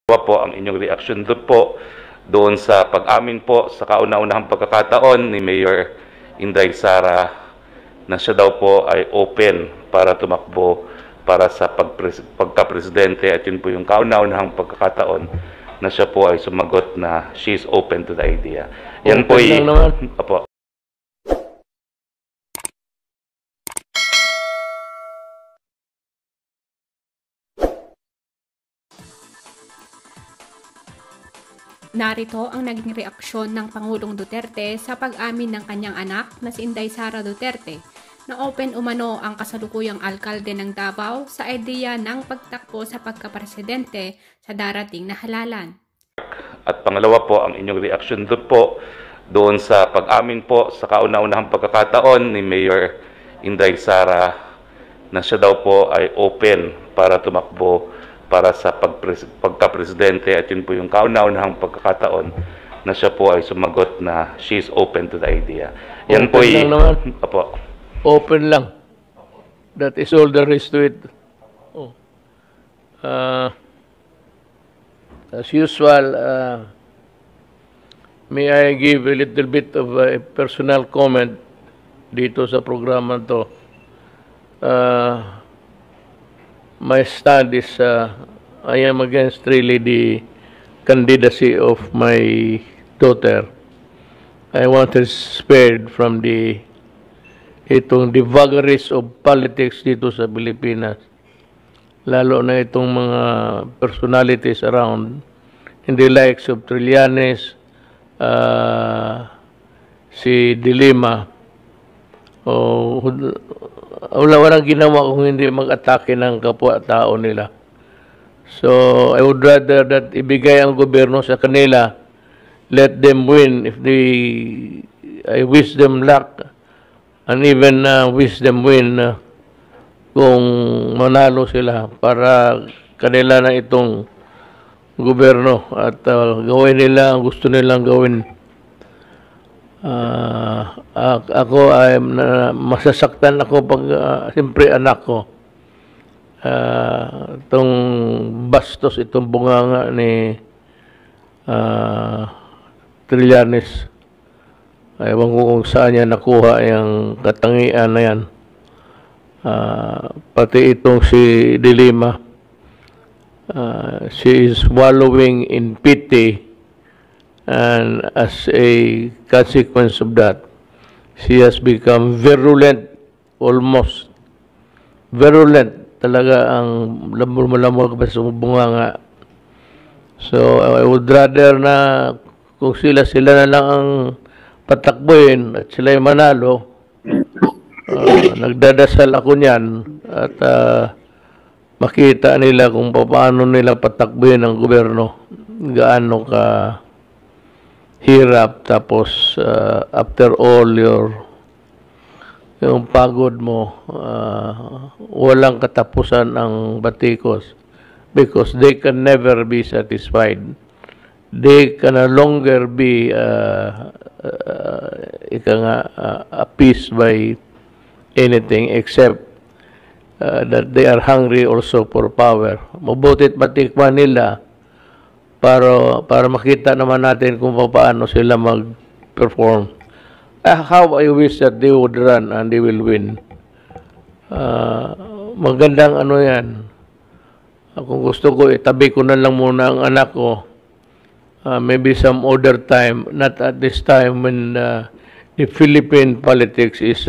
Po ang inyong reaksyon doon sa pag-amin po sa kauna-unahang pagkakataon ni Mayor Inday Sara na siya daw po ay open para tumakbo para sa pagka-presidente, at yun po yung kauna-unahang pagkakataon na siya po ay sumagot na she is open to the idea. Yan po Apo. Narito ang naging reaksyon ng Pangulong Duterte sa pag-amin ng kanyang anak na si Inday Sara Duterte na open umano ang kasalukuyang alkalde ng Davao sa ideya ng pagtakbo sa pagkapresidente sa darating na halalan. At pangalawa po ang inyong reaksyon doon sa pag-amin po sa kauna-unahang pagkakataon ni Mayor Inday Sara na siya daw po ay open para tumakbo para sa pagka-presidente, at yun po yung kauna-unahang pagkakataon na siya po ay sumagot na she is open to the idea. Yan po Apo. Open lang. That is all there is to it. As usual, may I give a little bit of a personal comment dito sa programa to. My stand is I am against really the candidacy of my daughter. I want her spared from the vagaries of politics dito sa Pilipinas. Lalo na itong mga personalities around, in the likes of Trillanes, si De Lima, walang ginawa kung hindi mag-atake ng kapwa-tao nila. So, I would rather that ibigay ang gobyerno sa kanila, let them win. I wish them luck, and even wish them win kung manalo sila para kanila na itong gobyerno at gawin nila ang gusto nilang gawin. Ako ay masasaktan ako pag siyempre anak ko itong bastos, itong bunganga ni Trillanes. Ewan ko kung saan niya nakuha yung katangian na yan. Pati itong si De Lima, she is wallowing in pity. And as a consequence of that, she has become virulent, almost virulent talaga ang lamor-malamor pa sa bunganga. So I would rather na kung sila na lang ang patakbuhin at sila ay manalo. Nagdadasal ako niyan at makita nila kung paano nila patakbuhin ang gobyerno, gaano ka hirap, tapos after all yung pagod mo, walang katapusan ang batikos, because they can never be satisfied. They can no longer be appeased by anything except that they are hungry also for power. Mabutit matikman nila para makita naman natin kung paano sila mag-perform. How I wish that they would run and they will win. Magandang ano yan. Kung gusto ko, itabi ko na lang muna ang anak ko. Maybe some other time, not at this time when the Philippine politics is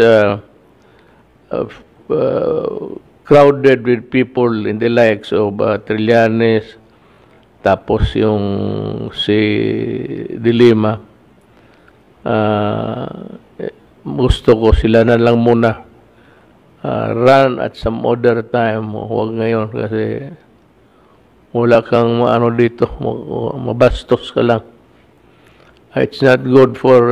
crowded with people in the likes of Trillanes, tapos yung si De Lima. Gusto ko sila na lang muna run at some other time. Huwag ngayon kasi wala kang ano dito, mabastos ka lang. It's not good for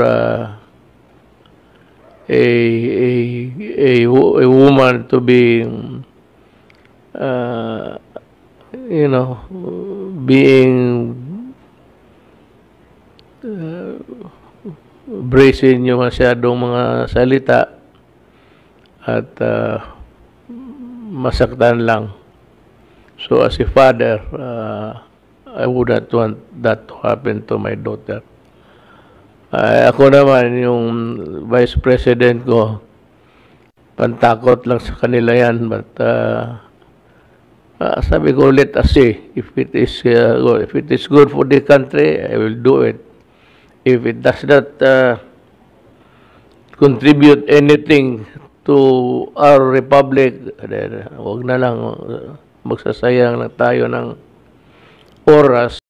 a woman to be being brazen yung masyadong mga salita at masaktan lang. So as a father, I would not want that to happen to my daughter. Ako naman, yung Vice President ko, pantakot lang sa kanila yan. But sabi ko, let us see. If it is good for the country, I will do it. If it does not contribute anything to our republic, then wag na lang, magsasayang na tayo ng oras